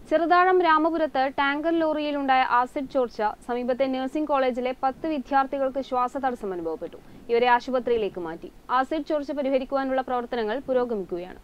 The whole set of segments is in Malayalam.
ചെറുതാഴം രാമപുരത്ത് ടാങ്കർ ലോറിയിലുണ്ടായ ആസിഡ് ചോർച്ച സമീപത്തെ നഴ്സിംഗ് കോളേജിലെ 10 വിദ്യാർത്ഥികൾക്ക് ശ്വാസതടസ്സം അനുഭവപ്പെട്ടു. ഇവരെ ആശുപത്രിയിലേക്ക് മാറ്റി. ആസിഡ് ചോർച്ച പരിഹരിക്കുവാനുള്ള പ്രവർത്തനങ്ങൾ പുരോഗമിക്കുകയാണ്.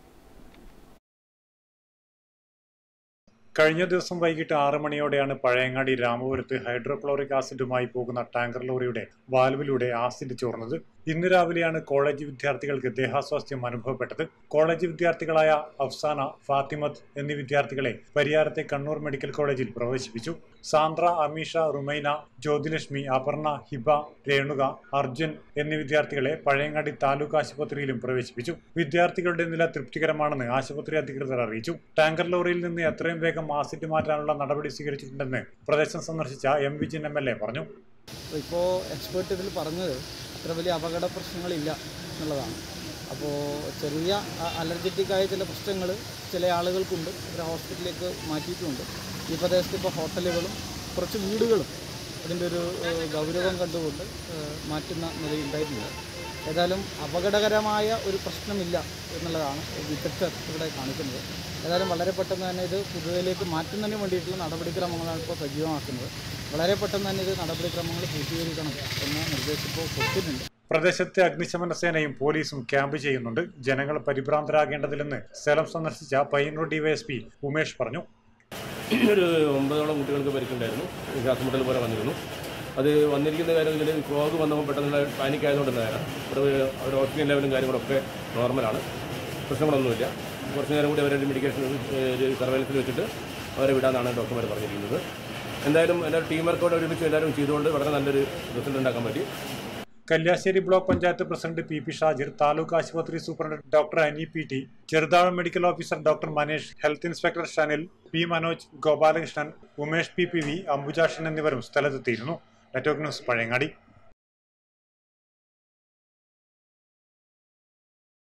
കഴിഞ്ഞ ദിവസം വൈകിട്ട് 6 മണിയോടെയാണ് പഴയങ്ങാടി രാമപുരത്ത് ഹൈഡ്രോക്ലോറിക് ആസിഡുമായി പോകുന്ന ടാങ്കർ ലോറിയുടെ വാൽവിലൂടെ ആസിഡ് ചോർന്നത്. ഇന്ന് രാവിലെയാണ് കോളേജ് വിദ്യാർത്ഥികൾക്ക് ദേഹാസ്വാസ്ഥ്യം അനുഭവപ്പെട്ടത്. കോളേജ് വിദ്യാർത്ഥികളായ അഫ്സാന, ഫാത്തിമത്ത് എന്നീ വിദ്യാർത്ഥികളെ പരിയാരത്തെ കണ്ണൂർ മെഡിക്കൽ കോളേജിൽ പ്രവേശിപ്പിച്ചു. സാന്ദ്ര, അമീഷ, റുമൈന, ജ്യോതിലക്ഷ്മി, അപർണ, ഹിബ, രേണുക, അർജുൻ എന്നീ വിദ്യാർത്ഥികളെ പഴയങ്ങാടി താലൂക്ക് ആശുപത്രിയിലും പ്രവേശിപ്പിച്ചു. വിദ്യാർത്ഥികളുടെ നില തൃപ്തികരമാണെന്ന് ആശുപത്രി അധികൃതർ അറിയിച്ചു. ടാങ്കർ ലോറിയിൽ നിന്ന് എത്രയും വേഗം ആസിഡ് മാറ്റാനുള്ള നടപടി സ്വീകരിച്ചിട്ടുണ്ടെന്ന് പ്രദേശം സന്ദർശിച്ച എം വിജിൻ MLA പറഞ്ഞു. ഇപ്പോൾ എക്സ്പേർട്ട് ഇതിൽ പറഞ്ഞത് അത്ര വലിയ അപകട പ്രശ്നങ്ങളില്ല എന്നുള്ളതാണ്. അപ്പോൾ ചെറിയ അലർജറ്റിക്കായ ചില പ്രശ്നങ്ങൾ ചില ആളുകൾക്കുണ്ട്. ഒരു ഹോസ്പിറ്റലിലേക്ക് മാറ്റിയിട്ടുമുണ്ട്. ഈ പ്രദേശത്ത് ഇപ്പോൾ ഹോട്ടലുകളും കുറച്ച് വീടുകളും അതിൻ്റെ ഒരു ഗൗരവം കണ്ടുകൊണ്ട് മാറ്റുന്ന നിലയുണ്ടായിട്ടുണ്ട്. ഏതായാലും അപകടകരമായ ഒരു പ്രശ്നമില്ല എന്നുള്ളതാണ് വിദഗ്ധർ ഇവിടെ കാണിക്കുന്നത്. ഏതായാലും വളരെ പെട്ടെന്ന് തന്നെ ഇത് പുതുതയിലേക്ക് മാറ്റുന്നതിന് വേണ്ടിയിട്ടുള്ള നടപടിക്രമങ്ങളാണ് ഇപ്പോൾ സജീവമാക്കുന്നത്. വളരെ പെട്ടെന്ന് തന്നെ ഇത് നടപടിക്രമങ്ങൾ പൂർത്തീകരിക്കണം എന്ന നിർദ്ദേശം ഇപ്പോൾ കൊടുത്തിട്ടുണ്ട്. പ്രദേശത്തെ അഗ്നിശമന സേനയും പോലീസും ക്യാമ്പ് ചെയ്യുന്നുണ്ട്. ജനങ്ങൾ പരിഭ്രാന്തരാകേണ്ടതില്ലെന്ന് സ്ഥലം സന്ദർശിച്ച പയ്യന്നൂർ DYSP ഉമേഷ് പറഞ്ഞു. ഒരു 9ഓളം കുട്ടികൾക്ക് പരിക്കുണ്ടായിരുന്നു. ശ്വാസമുട്ടൽ പോലെ വന്നിരുന്നു. അത് വന്നിരിക്കുന്ന കാര്യം ഇതിൽ ഫ്രോഗ് വന്നപ്പോൾ പെട്ടെന്നുള്ള പാനിക് ആയതുകൊണ്ടാണ്. അവരുടെ ഓക്സിജൻ ലെവലും കാര്യങ്ങളൊക്കെ നോർമലാണ്, പ്രശ്നങ്ങളൊന്നുമില്ല. കുറച്ച് നേരം കൂടി അവരുടെ മെഡിക്കേഷൻ സർവൈലൻസിൽ വെച്ചിട്ട് അവരെ വിടാനാണ് ഡോക്ടർമാർ പറഞ്ഞിരിക്കുന്നത്. എന്തായാലും എല്ലാവരും ടീം വർക്കോട് ഒരുമിച്ച് എല്ലാവരും ചെയ്തുകൊണ്ട് വളരെ നല്ലൊരു റിസൾട്ട് ഉണ്ടാക്കാൻ പറ്റി. Kalliasseri block panchayat president PP Shajir, taluk ആശുപത്രി superintendent doctor Ani PT, Cheruthazham medical officer doctor Manesh, health inspector Shanil, P Manoj, Gopalakrishnan, Umesh PPV, Ambujashan എന്നിവരും സ്ഥലത്തെത്തിയിരുന്നു. Network news, Pazhayangadi.